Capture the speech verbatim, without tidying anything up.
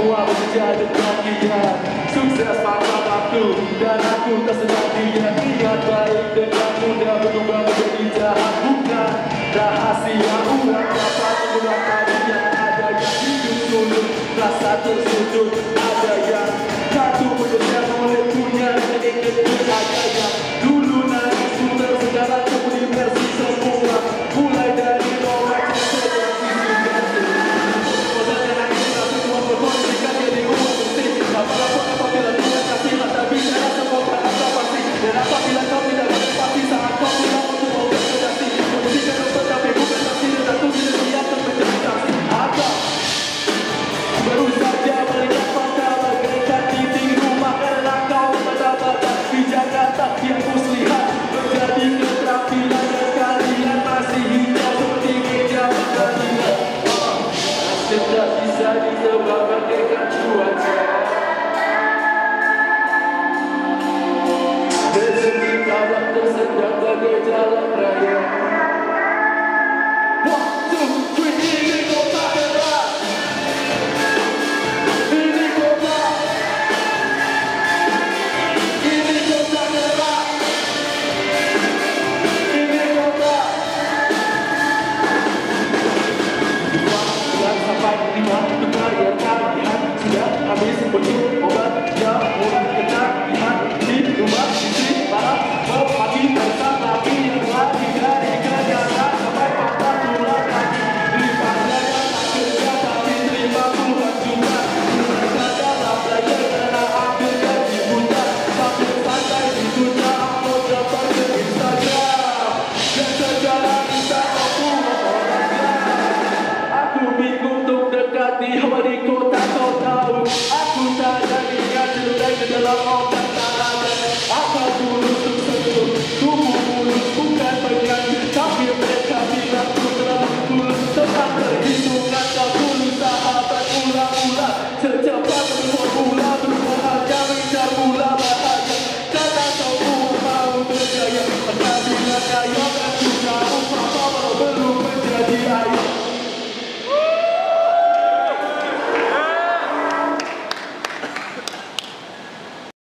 semua bekerja dengan giat. Sukses pada waktu dan aku tersedar dia. Niat baik dengan mudah berubah menjadi jahat. Bukan rahasia uang dapat menggunakan yang ada yang hidup sulit. Rasa tersudut ada yang satu bekerja oleh punya dan ingin ada yang dulu naik skuter sekarang kembali versi semula. Mulai dari bawah cerita dan sisi ganti. Kota dan kita semua berkondisikan jadi uang bukti. Apa-apa apabila Tuhan kasih mata bicara semua rasa pasti. Dan apabila kau tidak berpasti saat kau pulang untuk berkondisi. Kondisikan untuk tapi bukan pasti dan aku tidak siap untuk menjadi saksi. Apa? Baru saja melihat fakta bagaikan dinding rumah karena kau mata-mata di Jakarta yang muslihat menjadi keterampilan dan kalian masih hijau seperti meja pengadilan. Nasib tak bisa ditebak bagaikan cuaca. Rezeki kawan tersendat bagai jalan raya. One, two, three, ini kota keras. Ini kota. Ini kota keras. Ini kota. Bulan sampai lima dengar yang kalian sudah habis muncul obat jamur ketagihan di rumah istri para pagi besar tapi yang lagi dari kenyataan sampai patah tulang kaki daripada yang tak kerja tapi terima puluhan juta mereka dalam belajar karena ambil gaji buta sambil santai di dunia upload gambar ke Instagram dan segala bisa mampu orangnya. Aku bingung untuk dekati hawa di kota kau tahu. Aku tak ada niat jelek ke dalam otak tak ada. Apa tulus untuk sentuh tubuh mulus bukan bagian. Tapi mereka bilang ku terlalu tulus. Tempat perhitungan kau tulus sahabat ulang-ulang secepat